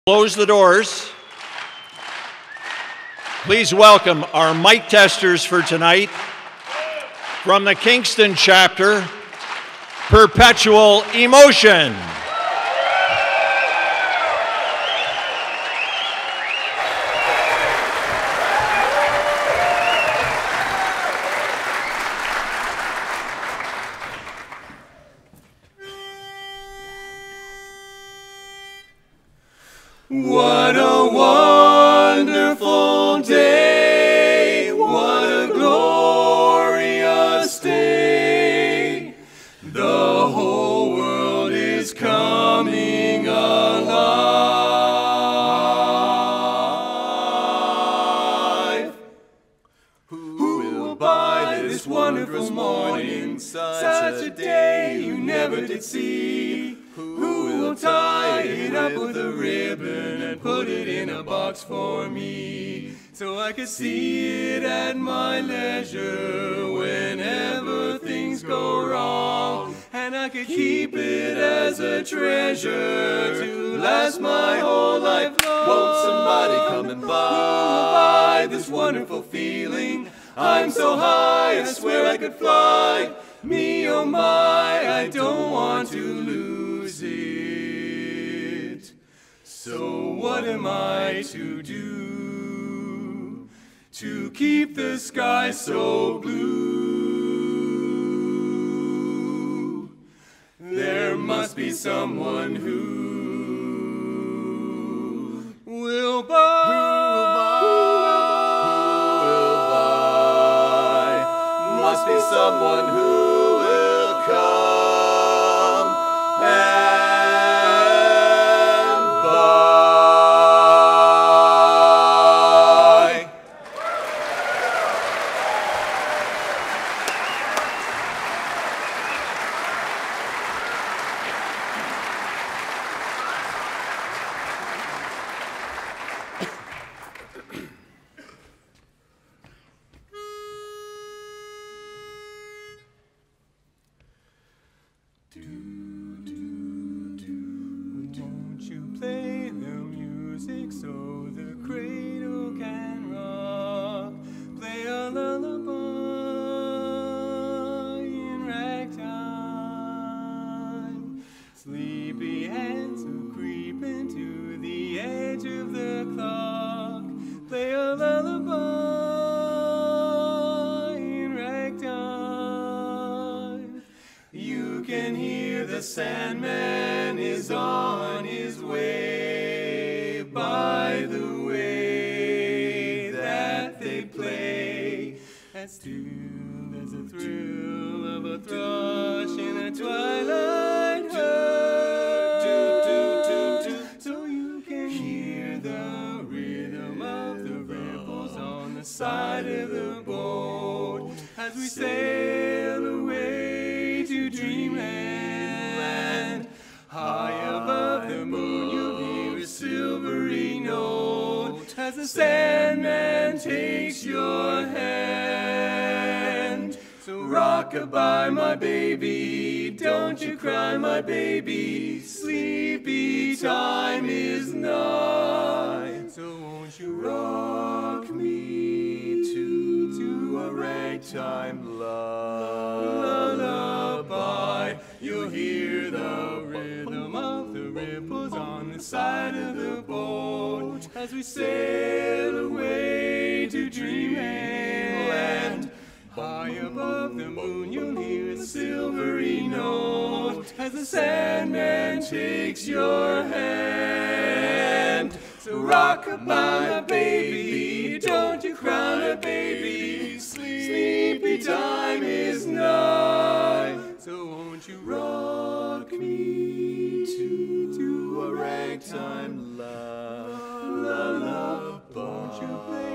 Close the doors. Please welcome our mic testers for tonight. From the Kingston chapter, Perpetual E-Motion. What a wonderful day, what a glorious day. The whole world is coming alive. Who will buy this wonderful morning, such a day you never did see? Who will tie it up with a ribbon and put it in a box for me, so I could see it at my leisure whenever things go wrong, and I could keep it as a treasure to last my whole life long. Won't somebody come and buy this wonderful feeling? I'm so high, I swear I could fly. Me, oh my, I don't want to lose it. So what am I to do to keep the sky so blue? There must be someone who will buy. Must be someone who will come and buy. Won't you play the music so the cradle can rock? Play a lullaby in ragtime. Sleepy hands will creep into the edge of the clock. Play a lullaby in ragtime. You can hear the Sandman is on his way by the way that they play. As still as a thrill of a thrush in a twilight hush. So you can hear the rhythm of the ripples on the side of the boat as we sail away to dreamland. High above the moon you'll hear a silvery note as the Sandman takes your hand. So rock-a-bye, my baby, don't you cry, my baby, sleepy time is nigh. So won't you rock me to a ragtime lullaby? You'll hear the rhythm of the ripples on the side of the boat as we sail away to dreamland. High above the moon you'll hear a silvery note as the Sandman takes your hand. So rock-a-bye, my baby, don't you cry, my baby, sleepy time is nigh. So won't you rock me to a ragtime lullaby? Won't you play